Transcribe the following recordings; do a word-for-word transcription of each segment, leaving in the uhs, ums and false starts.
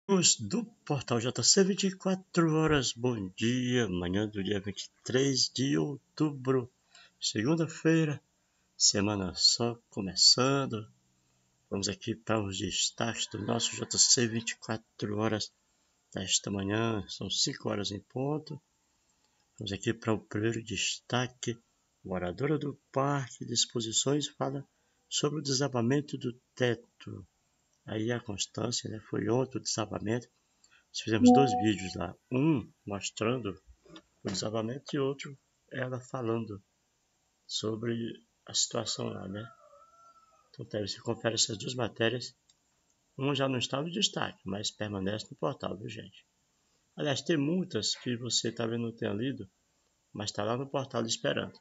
Amigos do Portal J C vinte e quatro horas, bom dia, manhã do dia vinte e três de outubro, segunda-feira, semana só começando. Vamos aqui para os destaques do nosso J C vinte e quatro horas desta manhã, são cinco horas em ponto. Vamos aqui para o primeiro destaque. Moradora do Parque de Exposições fala sobre o desabamento do teto. Aí a Constância, né, foi ontem o desabamento. Nós fizemos dois vídeos lá, um mostrando o desabamento e outro ela falando sobre a situação lá, né? Então você confere essas duas matérias. Um já não está no destaque, mas permanece no portal, viu, gente? Aliás, tem muitas que você talvez não tenha lido, mas está lá no portal esperando.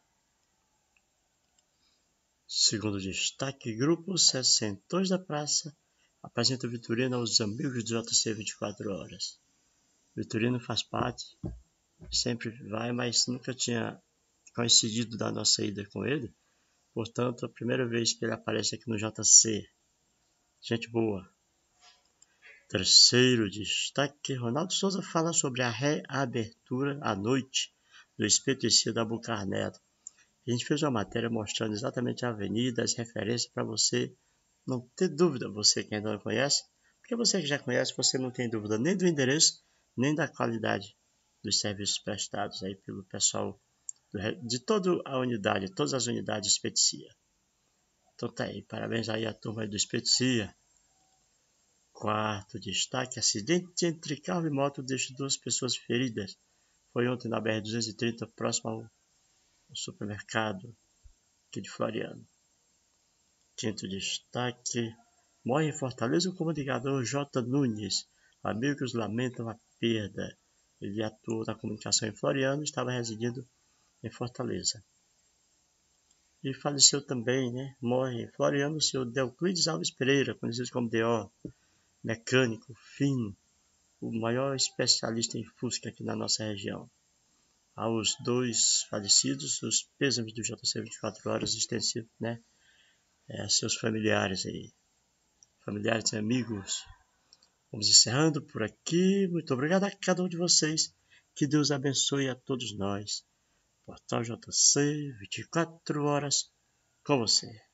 Segundo destaque, Grupo Sessentões da Praça apresenta Vitorino aos amigos do J C vinte e quatro horas. Vitorino faz parte, sempre vai, mas nunca tinha coincidido da nossa ida com ele. Portanto, a primeira vez que ele aparece aqui no J C. Gente boa. Terceiro destaque, Ronaldo Souza fala sobre a reabertura à noite do Espeto e Cia da Bucarnero. A gente fez uma matéria mostrando exatamente a avenida, as referências para você não ter dúvida, você que ainda não conhece, porque você que já conhece, você não tem dúvida nem do endereço, nem da qualidade dos serviços prestados aí pelo pessoal de toda a unidade, todas as unidades Espetia. Então tá aí, parabéns aí à turma aí do Espetia. Quarto destaque, acidente entre carro e moto deixa duas pessoas feridas. Foi ontem na B R duzentos e trinta, próximo ao o supermercado aqui de Floriano. Quinto destaque, morre em Fortaleza o comunicador J. Nunes. Amigos lamentam a perda. Ele atuou na comunicação em Floriano e estava residindo em Fortaleza. E faleceu também, né? Morre em Floriano o senhor Deoclides Alves Pereira, conhecido como D O, mecânico, fino, o maior especialista em Fusca aqui na nossa região. Aos dois falecidos, os pêsames do J C vinte e quatro horas extensivo, né? É, seus familiares aí, familiares e amigos. Vamos encerrando por aqui. Muito obrigado a cada um de vocês. Que Deus abençoe a todos nós. Portal J C, vinte e quatro horas com você.